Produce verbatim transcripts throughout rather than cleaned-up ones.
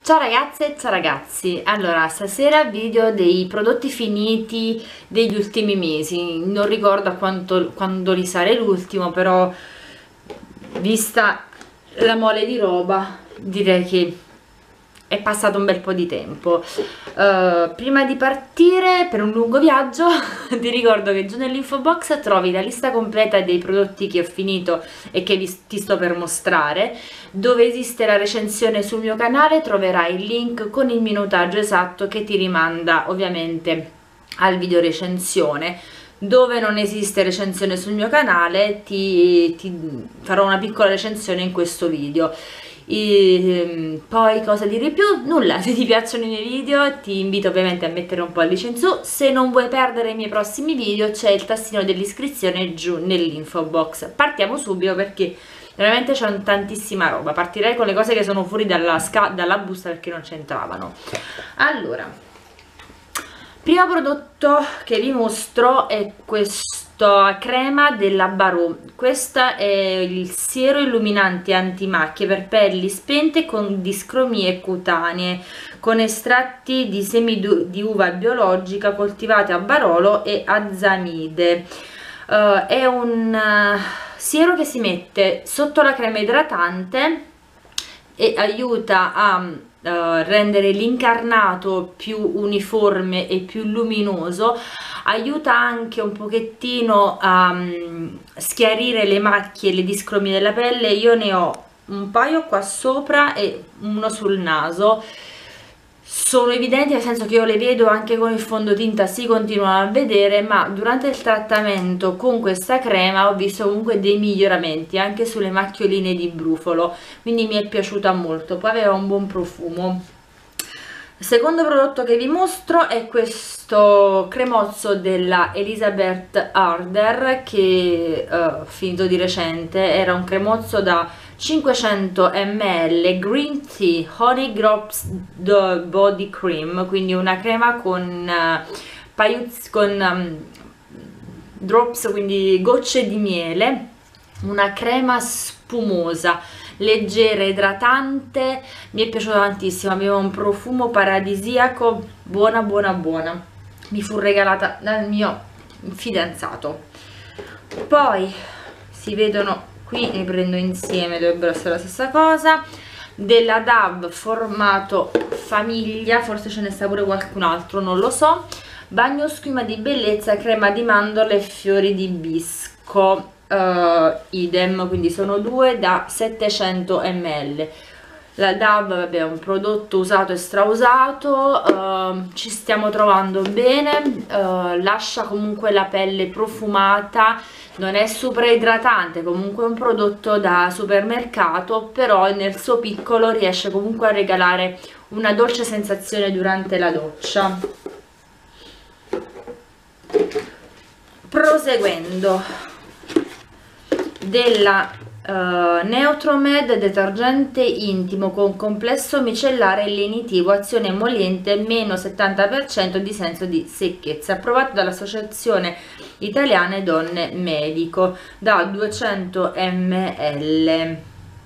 Ciao ragazze e ciao ragazzi, allora stasera video dei prodotti finiti degli ultimi mesi, non ricordo quanto, quando risale l'ultimo, però vista la mole di roba direi che è passato un bel po' di tempo. Uh, prima di partire per un lungo viaggio ti ricordo che giù nell'info box trovi la lista completa dei prodotti che ho finito e che vi, ti sto per mostrare. Dove esiste la recensione sul mio canale troverai il link con il minutaggio esatto che ti rimanda ovviamente al video recensione. Dove non esiste recensione sul mio canale ti, ti farò una piccola recensione in questo video. E poi cosa dire più? Nulla, se ti piacciono i miei video ti invito ovviamente a mettere un pollice in su. Se non vuoi perdere i miei prossimi video c'è il tastino dell'iscrizione giù nell'info box. Partiamo subito perché veramente c'è tantissima roba. Partirei con le cose che sono fuori dalla, dalla busta perché non c'entravano. Allora, primo prodotto che vi mostro è questo crema della Barreau. Questo è il siero illuminante antimacchie per pelli spente con discromie cutanee con estratti di semi di uva biologica coltivati a Barolo e Azzamide. Uh, è un uh, siero che si mette sotto la crema idratante e aiuta a Uh, rendere l'incarnato più uniforme e più luminoso, aiuta anche un pochettino a um, schiarire le macchie e le discromie della pelle. Io ne ho un paio qua sopra e uno sul naso, sono evidenti nel senso che io le vedo anche con il fondotinta, si continuano a vedere, ma durante il trattamento con questa crema ho visto comunque dei miglioramenti anche sulle macchioline di brufolo, quindi mi è piaciuta molto. Poi aveva un buon profumo. Il secondo prodotto che vi mostro è questo cremozzo della Elizabeth Arden che uh, ho finito di recente. Era un cremozzo da cinquecento millilitri Green Tea Honey Drops Body Cream, quindi una crema con, uh, paiuz, con um, drops, quindi gocce di miele, una crema spumosa, leggera, idratante, mi è piaciuta tantissimo, aveva un profumo paradisiaco, buona buona buona, mi fu regalata dal mio fidanzato. Poi si vedono qui, ne prendo insieme, dovrebbero essere la stessa cosa, della Dove formato famiglia, forse ce ne sta pure qualcun altro, non lo so, bagno schiuma di bellezza, crema di mandorle e fiori di bisco. Uh, idem, quindi sono due da settecento millilitri. La Dove, vabbè, è un prodotto usato e strausato, uh, ci stiamo trovando bene, uh, lascia comunque la pelle profumata, non è super idratante, comunque è un prodotto da supermercato, però nel suo piccolo riesce comunque a regalare una dolce sensazione durante la doccia. Proseguendo, della uh, Neutromed detergente intimo con complesso micellare lenitivo, azione emoliente, meno settanta per cento di senso di secchezza, approvato dall'Associazione Italiana Donne Medico, da duecento millilitri.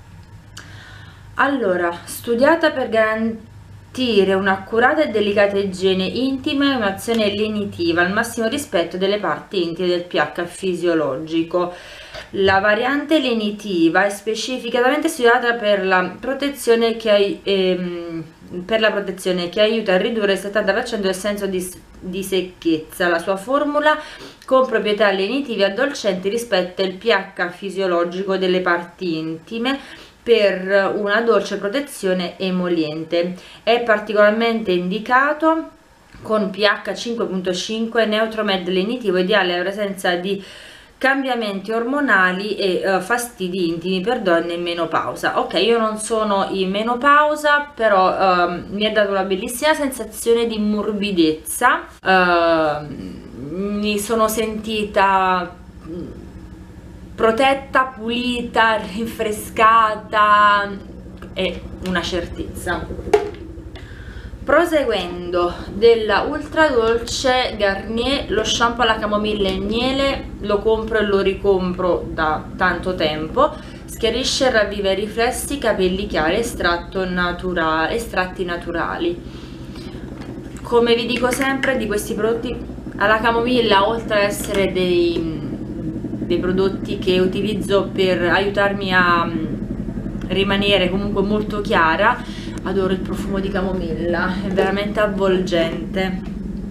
Allora, studiata per garantire un'accurata e delicata igiene intima e un'azione lenitiva al massimo rispetto delle parti intime del pH fisiologico. La variante lenitiva è specificatamente studiata per la protezione che, ehm, per la protezione che aiuta a ridurre il settanta per cento del senso di, di secchezza. La sua formula con proprietà lenitive addolcenti rispetta il pH fisiologico delle parti intime per una dolce protezione emoliente. È particolarmente indicato con pH cinque virgola cinque, Neutromed lenitivo, ideale alla presenza di cambiamenti ormonali e uh, fastidi intimi per donne in menopausa. Ok, io non sono in menopausa, però uh, mi ha dato una bellissima sensazione di morbidezza, uh, mi sono sentita protetta, pulita, rinfrescata, è una certezza. Proseguendo, della Ultra Dolce Garnier, lo shampoo alla camomilla e miele, lo compro e lo ricompro da tanto tempo, schiarisce e ravviva i riflessi, capelli chiari, estratto natura, estratti naturali. Come vi dico sempre, di questi prodotti alla camomilla, oltre ad essere dei, dei prodotti che utilizzo per aiutarmi a rimanere comunque molto chiara, adoro il profumo di camomilla, è veramente avvolgente.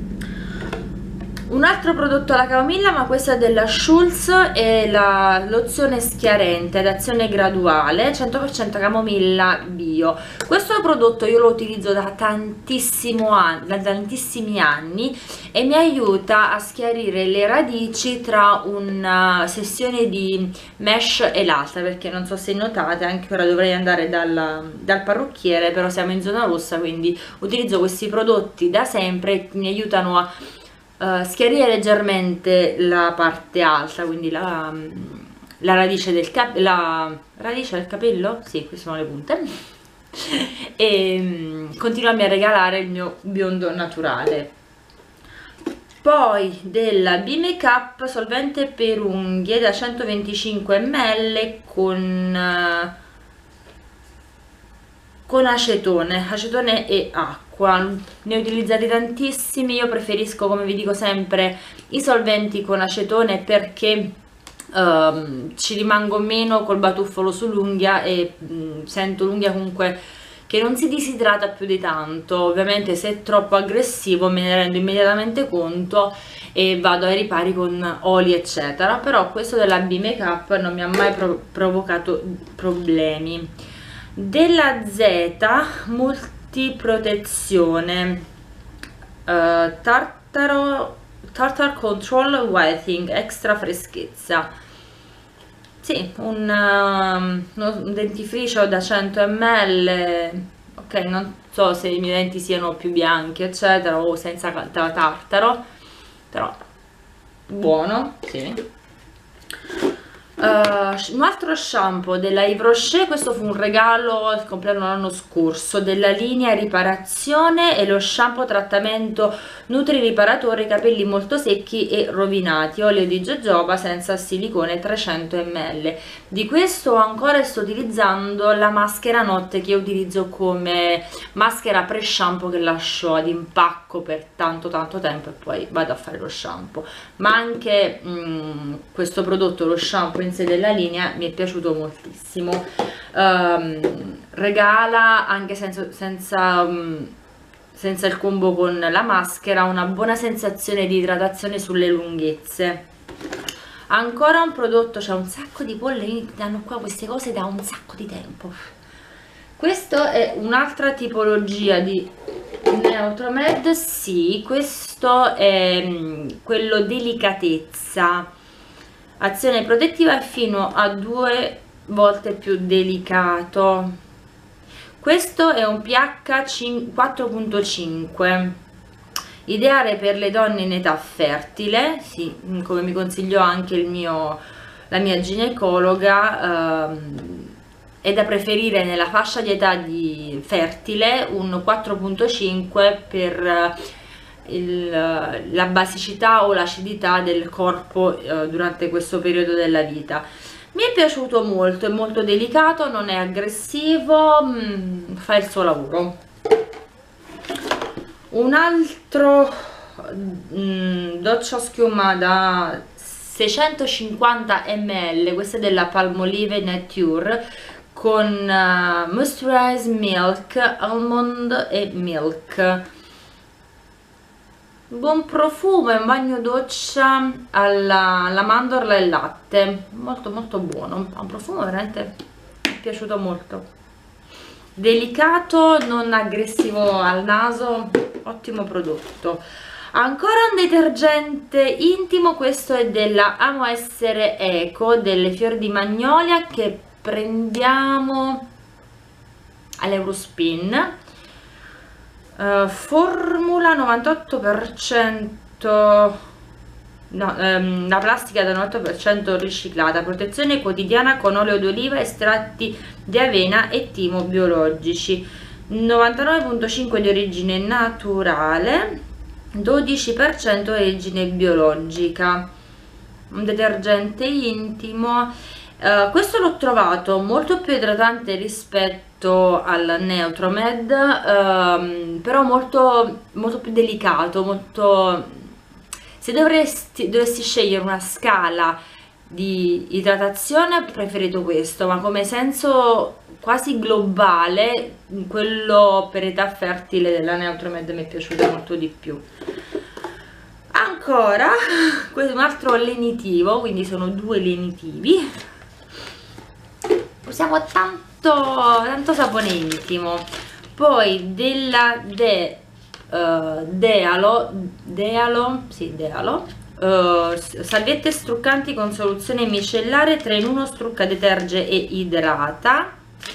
Un altro prodotto alla camomilla, ma questo è della Schulz, è la lozione schiarente ad azione graduale cento per cento camomilla bio. Questo prodotto io lo utilizzo da, tantissimo anni, da tantissimi anni e mi aiuta a schiarire le radici tra una sessione di mesh e l'altra, perché non so se notate, anche ora dovrei andare dal, dal parrucchiere, però siamo in zona rossa, quindi utilizzo questi prodotti da sempre, mi aiutano a Uh, schiarire leggermente la parte alta, quindi la, la radice del cap la radice del capello, sì, queste sono le punte, e um, continuarmi a regalare il mio biondo naturale. Poi della B Makeup solvente per unghie da centoventicinque millilitri con uh, con acetone, acetone e acqua. Ne ho utilizzati tantissimi, io preferisco, come vi dico sempre, i solventi con acetone perché um, ci rimango meno col batuffolo sull'unghia e um, sento l'unghia comunque che non si disidrata più di tanto. Ovviamente se è troppo aggressivo me ne rendo immediatamente conto e vado ai ripari con oli eccetera, però questo della B Makeup non mi ha mai pro provocato problemi. Della Z multiprotezione uh, tartaro tartar control whitening extra freschezza, sì, un, uh, un dentifricio da cento millilitri, ok, non so se i miei denti siano più bianchi eccetera o senza tartaro, però buono, sì. Uh, un altro shampoo della Yves Rocher, questo fu un regalo al compleanno l'anno scorso, della linea riparazione, e lo shampoo trattamento nutri riparatore capelli molto secchi e rovinati, olio di jojoba senza silicone trecento millilitri. Di questo ancora sto utilizzando la maschera notte che utilizzo come maschera pre shampoo, che lascio ad impacco per tanto tanto tempo e poi vado a fare lo shampoo. Ma anche mh, questo prodotto, lo shampoo in sé della linea, mi è piaciuto moltissimo. Um, regala anche senza, senza, um, senza il combo con la maschera una buona sensazione di idratazione sulle lunghezze. Ancora un prodotto, c'è un sacco di polline, danno qua queste cose da un sacco di tempo. Questo è un'altra tipologia di Neutromed, sì, questo è quello delicatezza, azione protettiva fino a due volte più delicato. Questo è un pH quattro punto cinque, ideale per le donne in età fertile, sì, come mi consigliò anche il mio, la mia ginecologa. Ehm, è da preferire nella fascia di età di fertile, un quattro punto cinque per il, la basicità o l'acidità del corpo eh, durante questo periodo della vita. Mi è piaciuto molto, è molto delicato, non è aggressivo, mh, fa il suo lavoro. Un altro mh, doccia schiuma da seicentocinquanta millilitri, questo è della Palmolive Nature, con uh, moisturize milk, almond e milk. Buon profumo, è un bagno doccia alla, alla mandorla e latte, molto molto buono, ha un profumo veramente piaciuto molto, delicato, non aggressivo al naso, ottimo prodotto. Ancora un detergente intimo, questo è della Amo Essere Eco, delle fior di magnolia, che prendiamo all'Eurospin. Uh, formula novantotto per cento, no, um, la plastica da novantotto per cento riciclata, protezione quotidiana con olio d'oliva, estratti di avena e timo biologici, novantanove virgola cinque di origine naturale, dodici per cento origine biologica. Un detergente intimo Uh, questo l'ho trovato molto più idratante rispetto al Neutromed, um, però molto, molto più delicato, molto... Se dovresti, dovresti scegliere una scala di idratazione, preferito questo, ma come senso quasi globale, quello per età fertile della Neutromed mi è piaciuto molto di più. Ancora, questo è un altro lenitivo, quindi sono due lenitivi. Usiamo tanto, tanto sapone intimo. Poi della De, uh, Dealo, Dealo, sì, Dealo, uh, salviette struccanti con soluzione micellare tre in uno, strucca, deterge e idrata.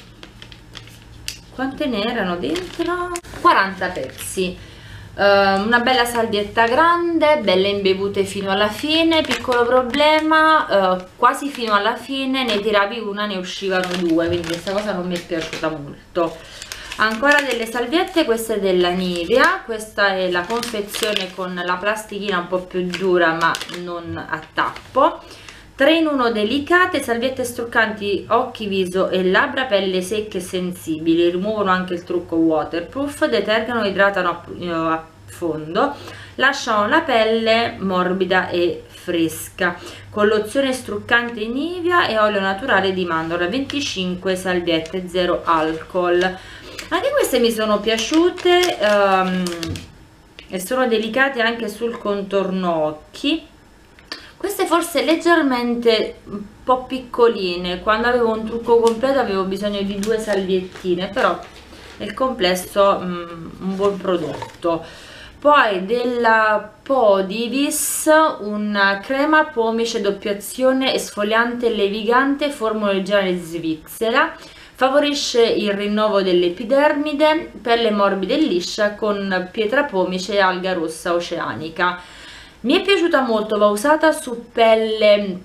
Quante ne erano dentro? quaranta pezzi. Uh, una bella salvietta grande, belle imbevute fino alla fine. Piccolo problema, uh, quasi fino alla fine ne tiravi una, ne uscivano due, quindi questa cosa non mi è piaciuta molto. Ancora delle salviette, questa è della Nivea, questa è la confezione con la plastichina un po' più dura ma non a tappo. tre in uno delicate, salviette struccanti occhi, viso e labbra, pelle secche e sensibili, rimuovono anche il trucco waterproof, detergano e idratano a, a fondo, lasciano la pelle morbida e fresca, con lozione struccante Nivea e olio naturale di mandorla, venticinque salviette, zero alcol. Anche queste mi sono piaciute um, e sono delicate anche sul contorno occhi. Queste forse leggermente un po' piccoline, quando avevo un trucco completo avevo bisogno di due salviettine, però nel complesso mh, un buon prodotto. Poi della Podivis una crema pomice doppia azione, esfoliante e levigante, formula originale svizzera, favorisce il rinnovo dell'epidermide, pelle morbida e liscia con pietra pomice e alga rossa oceanica. Mi è piaciuta molto, va usata su pelle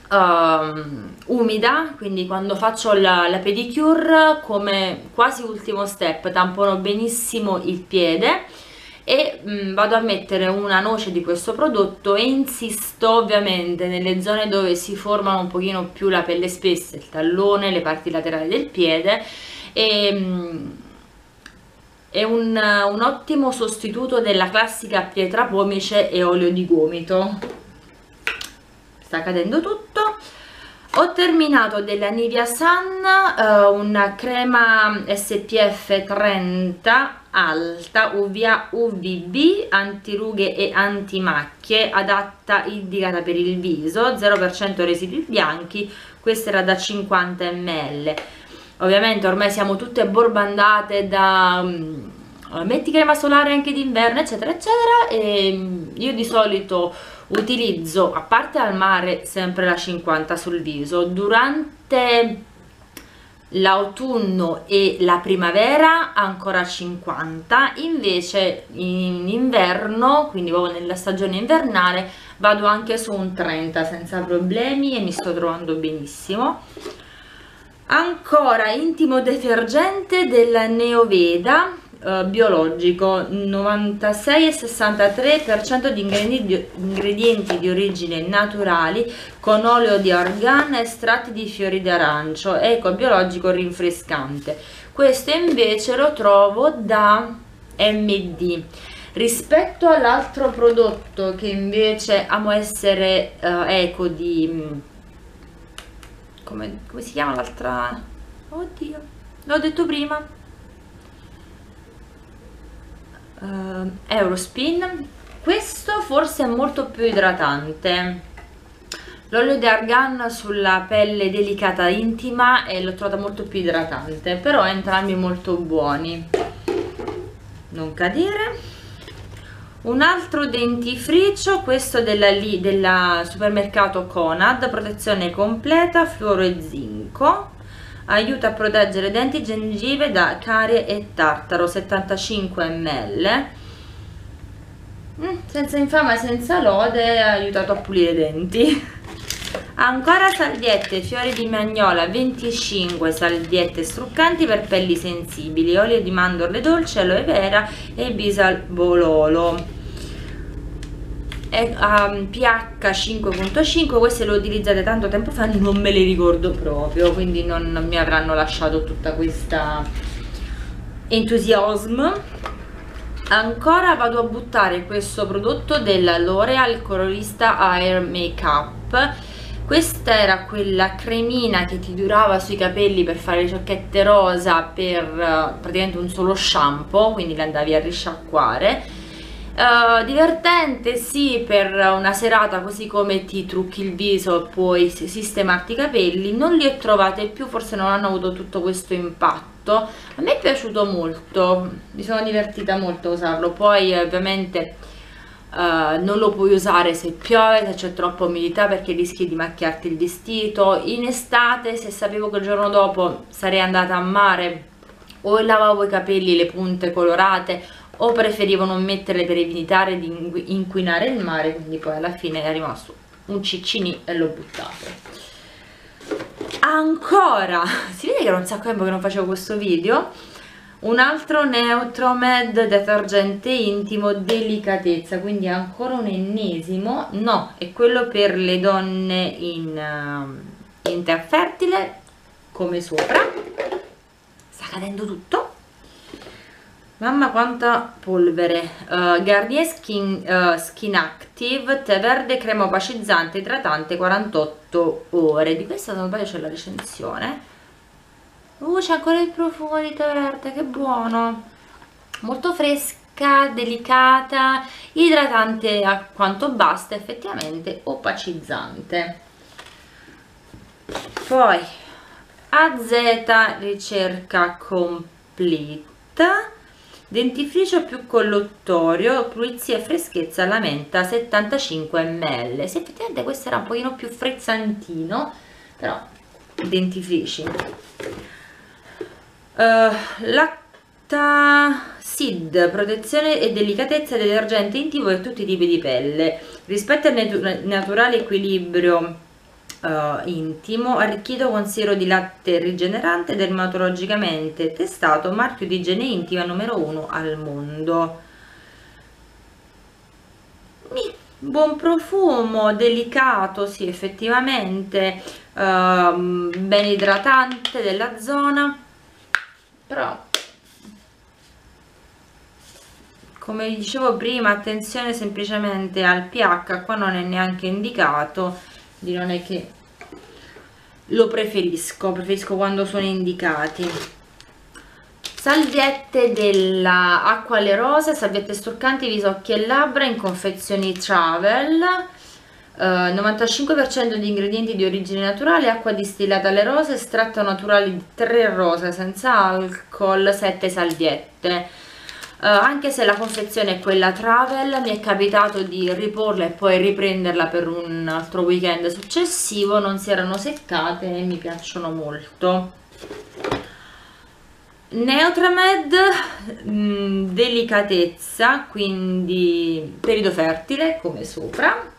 uh, umida, quindi quando faccio la, la pedicure, come quasi ultimo step tampono benissimo il piede e mh, vado a mettere una noce di questo prodotto e insisto ovviamente nelle zone dove si formano un pochino più la pelle spessa, il tallone, le parti laterali del piede, e mh, è un, un ottimo sostituto della classica pietra pomice e olio di gomito. Sta cadendo tutto. Ho terminato della Nivea Sun uh, una crema S P F trenta alta U V A U V B, antirughe e antimacchie, adatta indicata per il viso, zero per cento residui bianchi. Questa era da cinquanta millilitri. Ovviamente ormai siamo tutte borbandate da um, metti crema solare anche d'inverno eccetera eccetera, e um, io di solito utilizzo, a parte al mare, sempre la cinquanta sul viso. Durante l'autunno e la primavera ancora cinquanta, invece in inverno, quindi proprio nella stagione invernale, vado anche su un trenta senza problemi e mi sto trovando benissimo. Ancora intimo detergente della Neoveda, eh, biologico, novantasei e sessantatré per cento di ingredienti di, ingredienti di origine naturali, con olio di argan e estratti di fiori d'arancio, eco, biologico, rinfrescante. Questo invece lo trovo da M D. Rispetto all'altro prodotto che invece amo essere eh, eco di... Come, come si chiama l'altra? Oddio, l'ho detto prima. Uh, Eurospin. Questo forse è molto più idratante. L'olio di argan sulla pelle delicata intima e l'ho trovata molto più idratante, però entrambi molto buoni. Non cadere. Un altro dentifricio, questo della, della supermercato Conad, protezione completa, fluoro e zinco, aiuta a proteggere denti e gengive da carie e tartaro, settantacinque millilitri, mm, senza infama e senza lode, ha aiutato a pulire i denti. Ancora salviette, fiori di magnola, venticinque salviette struccanti per pelli sensibili, olio di mandorle dolci, aloe vera e bisalbololo. è um, pH cinque punto cinque. Queste le ho utilizzate tanto tempo fa, non me le ricordo proprio, quindi non, non mi avranno lasciato tutta questa entusiasmo. Ancora vado a buttare questo prodotto della L'Oreal Colorista Air Makeup. Questa era quella cremina che ti durava sui capelli per fare le ciocchette rosa per uh, praticamente un solo shampoo, quindi le andavi a risciacquare. Uh, divertente sì, per una serata, così come ti trucchi il viso e poi sistemarti i capelli. Non li ho trovate più, forse non hanno avuto tutto questo impatto. A me è piaciuto molto, mi sono divertita molto a usarlo. Poi ovviamente uh, non lo puoi usare se piove, se c'è troppa umidità, perché rischi di macchiarti il vestito. In estate, se sapevo che il giorno dopo sarei andata a mare, o lavavo i capelli, le punte colorate, o preferivo non metterle per evitare di inquinare il mare, quindi poi alla fine è rimasto un ciccinì e l'ho buttato. Ancora, si vede che era un sacco di tempo che non facevo questo video, un altro Neutromed detergente intimo delicatezza, quindi ancora un ennesimo. No, è quello per le donne in, uh, in età fertile, come sopra. Sta cadendo tutto. Mamma quanta polvere. uh, Garnier Skin, uh, Skin Active tè verde crema opacizzante idratante quarantotto ore. Di questa non sbaglio c'è la recensione. Uh, c'è ancora il profumo di tè verde, che buono, molto fresca, delicata, idratante a quanto basta, effettivamente opacizzante. Poi A Z ricerca completa, dentifricio più colluttorio, pulizia e freschezza alla menta settantacinque millilitri. Sì, effettivamente questo era un pochino più frizzantino, però dentifrici. Uh, Lactacid, protezione e delicatezza, detergente intimo per tutti i tipi di pelle, rispetta il natu naturale equilibrio Uh, intimo, arricchito con siero di latte rigenerante, dermatologicamente testato, marchio di igiene intima numero uno al mondo. Mi, buon profumo, delicato, sì, effettivamente, uh, ben idratante della zona, però come dicevo prima, attenzione semplicemente al pH, qua non è neanche indicato. Non è che lo preferisco, preferisco quando sono indicati. Salviette della Acqua alle Rose, salviette struccanti viso, occhi e labbra in confezioni travel, uh, novantacinque per cento di ingredienti di origine naturale, acqua distillata alle rose, estratto naturale di tre rose senza alcol, sette salviette. Uh, anche se la confezione è quella travel, mi è capitato di riporla e poi riprenderla per un altro weekend successivo, non si erano seccate e mi piacciono molto. Neutromed, mh, delicatezza, quindi periodo fertile, come sopra.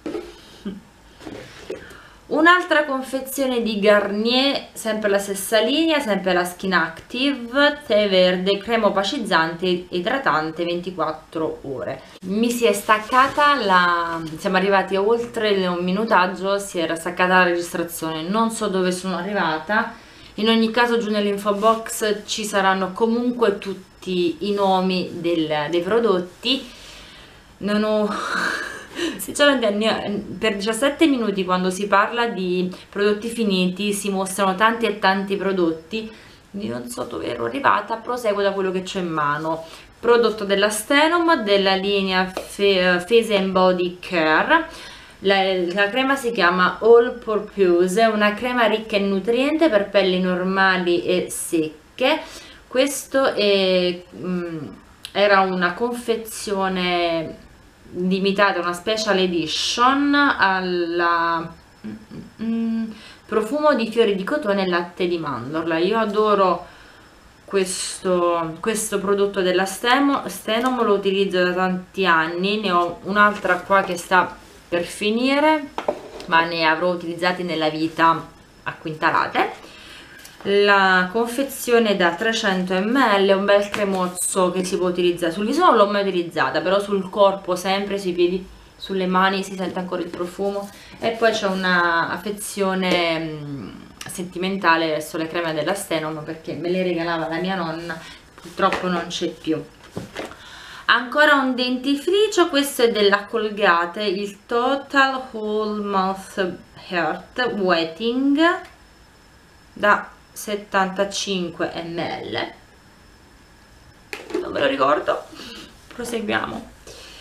Un'altra confezione di Garnier, sempre la stessa linea, sempre la Skin Active, tè verde, crema opacizzante, idratante ventiquattro ore. Mi si è staccata la... siamo arrivati a oltre un minutaggio, si era staccata la registrazione, non so dove sono arrivata. In ogni caso giù nell'info box ci saranno comunque tutti i nomi del, dei prodotti. Non ho... sinceramente per diciassette minuti, quando si parla di prodotti finiti, si mostrano tanti e tanti prodotti, quindi non so dove ero arrivata. Proseguo da quello che c'ho in mano. Prodotto della Stenom, della linea Face and Body Care. La, la crema si chiama All Purpose, è una crema ricca in nutriente per pelli normali e secche. Questo è, mh, era una confezione limitata, una special edition alla mm, mm, profumo di fiori di cotone e latte di mandorla. Io adoro questo, questo prodotto della Stenom, lo utilizzo da tanti anni, ne ho un'altra qua che sta per finire, ma ne avrò utilizzati nella vita a quintalate. La confezione da trecento millilitri è un bel cremozzo che si può utilizzare sul viso, non l'ho mai utilizzata, però sul corpo sempre, sui piedi sulle mani si sente ancora il profumo, e poi c'è una affezione mh, sentimentale verso le creme della Stenom perché me le regalava la mia nonna, purtroppo non c'è più. Ancora un dentifricio, questo è della Colgate, il Total Whole Mouth Heart Wetting da settantacinque millilitri, non me lo ricordo, proseguiamo.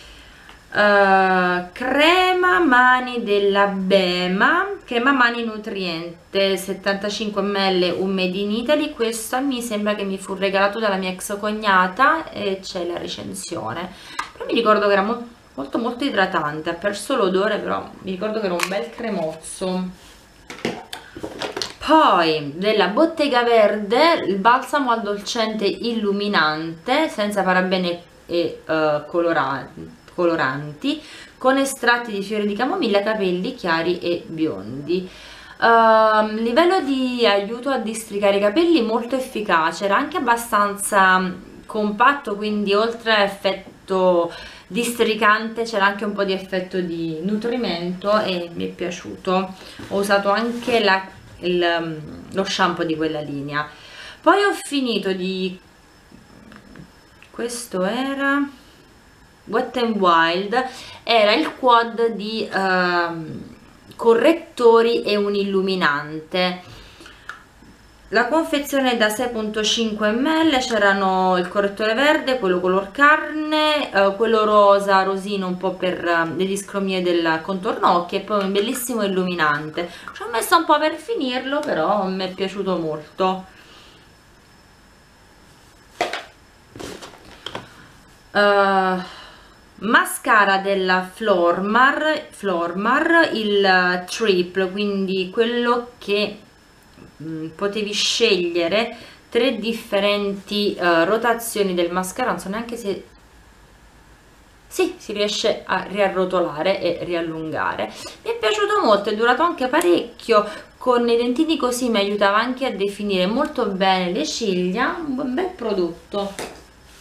Uh, crema mani della Bema, crema mani nutriente settantacinque millilitri, un made in Italy. Questo mi sembra che mi fu regalato dalla mia ex cognata e c'è la recensione, però mi ricordo che era mo molto molto idratante, ha perso l'odore però mi ricordo che era un bel cremozzo. Poi della Bottega Verde il balsamo addolcente illuminante senza parabene e uh, coloranti coloranti con estratti di fiori di camomilla, capelli chiari e biondi. Uh, livello di aiuto a districare i capelli molto efficace, era anche abbastanza compatto, quindi oltre a effetto districante c'era anche un po' di effetto di nutrimento e mi è piaciuto. Ho usato anche la, il, lo shampoo di quella linea. Poi ho finito di, questo era Wet n Wild, era il quad di uh, correttori e un illuminante. La confezione da sei virgola cinque millilitri, c'erano il correttore verde, quello color carne, uh, quello rosa, rosino un po' per uh, le discromie del contorno occhi, e poi un bellissimo illuminante. Ci ho messo un po' per finirlo, però mi è piaciuto molto. Uh, mascara della Flormar, Flormar il triple, quindi quello che mh, potevi scegliere tre differenti uh, rotazioni del mascara, non so neanche se sì, si riesce a riarrotolare e riallungare. Mi è piaciuto molto, è durato anche parecchio, con i dentini così mi aiutava anche a definire molto bene le ciglia, un bel prodotto.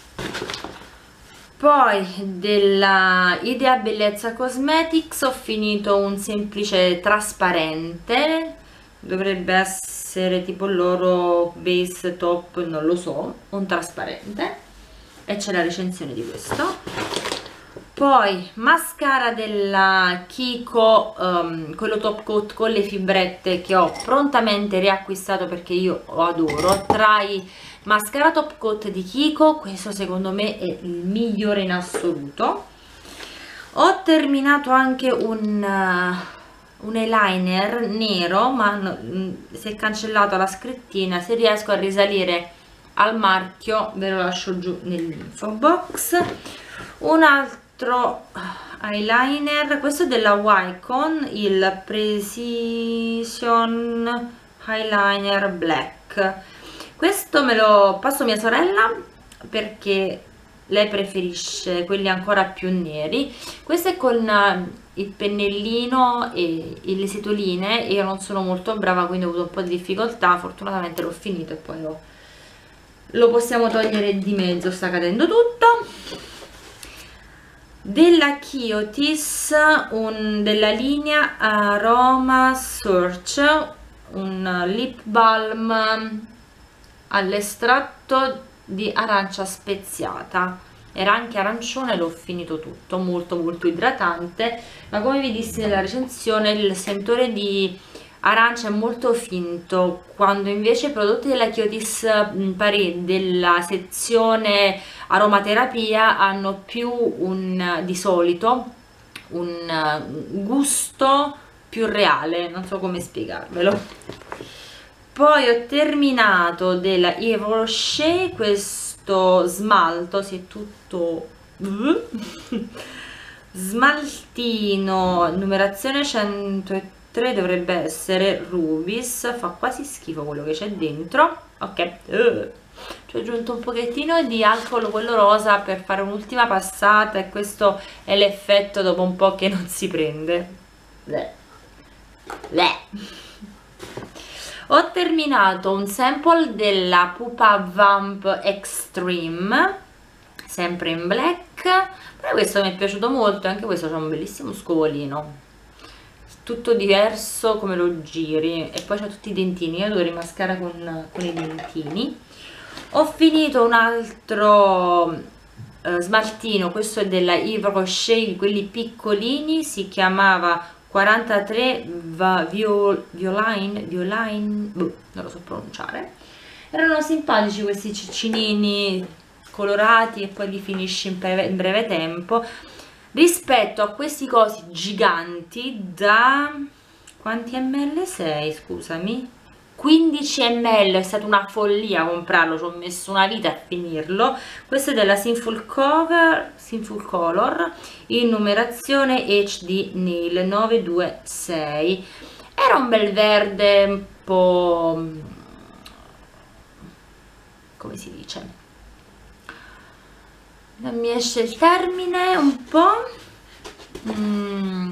Poi della Idea Bellezza Cosmetics ho finito un semplice trasparente, dovrebbe essere tipo il loro base top, non lo so, un trasparente, e c'è la recensione di questo. Poi mascara della Kiko, um, quello top coat con le fibrette, che ho prontamente riacquistato perché io lo adoro. Tra i mascara top coat di Kiko, questo secondo me è il migliore in assoluto. Ho terminato anche un, uh, un eyeliner nero, ma no, si è cancellata la scrittina. Se riesco a risalire al marchio ve lo lascio giù nell'info box. Un altro eyeliner, questo è della Wycon, il Precision Eyeliner Black. Questo me lo passo a mia sorella perché lei preferisce quelli ancora più neri. Questo è con il pennellino e le setoline, io non sono molto brava, quindi ho avuto un po' di difficoltà. Fortunatamente l'ho finito e poi lo, lo possiamo togliere di mezzo, sta cadendo tutto. Della Kiotis, un, della linea Aroma Search, un lip balm all'estratto di arancia speziata, era anche arancione, l'ho finito tutto, molto molto idratante, ma come vi dissi nella recensione il sentore di arancia è molto finto, quando invece i prodotti della Kiotis Paris della sezione aromaterapia hanno più un, di solito un gusto più reale, non so come spiegarvelo. Poi ho terminato della Yves Rocher questo smalto, si è tutto smaltino numerazione centotré, dovrebbe essere Rubis, fa quasi schifo quello che c'è dentro. Ok, uh. ci ho aggiunto un pochettino di alcol, quello rosa, per fare un'ultima passata, e questo è l'effetto dopo un po' che non si prende. Bleh. Bleh. Ho terminato un sample della Pupa Vamp Extreme, sempre in black, black, però questo mi è piaciuto molto, anche questo c'ha un bellissimo scovolino, tutto diverso come lo giri, e poi c'ha tutti i dentini. Io devo rimascara con, con i dentini. Ho finito un altro eh, smaltino, questo è della Yves Rocher, quelli piccolini, si chiamava quarantatré Viol, Violine, Violine, boh, non lo so pronunciare. Erano simpatici questi ciccinini colorati e poi li finisci in breve, in breve tempo, rispetto a questi cosi giganti da quanti ml sei, scusami, quindici millilitri. È stata una follia comprarlo, ci ho messo una vita a finirlo. Questo è della Sinful Cover, Sinful Color, in numerazione H D Nail nove due sei. Era un bel verde un po', come si dice, non mi esce il termine, un po' mm,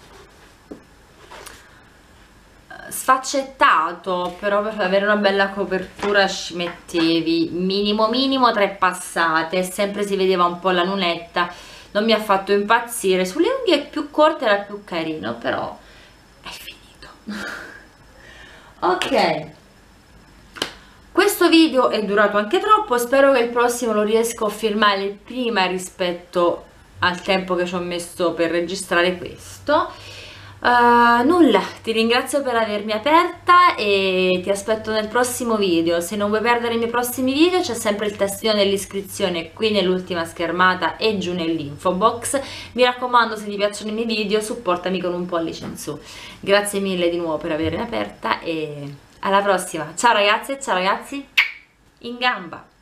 sfaccettato, però per avere una bella copertura ci mettevi minimo minimo tre passate, sempre si vedeva un po' la lunetta, non mi ha fatto impazzire. Sulle unghie più corte era più carino, però è finito. Ok, questo video è durato anche troppo, spero che il prossimo lo riesco a filmare prima rispetto al tempo che ci ho messo per registrare questo. Uh, nulla, ti ringrazio per avermi aperta e ti aspetto nel prossimo video. Se non vuoi perdere i miei prossimi video c'è sempre il tastino dell'iscrizione qui nell'ultima schermata e giù nell'info box. Mi raccomando, se ti piacciono i miei video supportami con un pollice in su. Grazie mille di nuovo per avermi aperta e alla prossima. Ciao ragazze, ciao ragazzi, in gamba!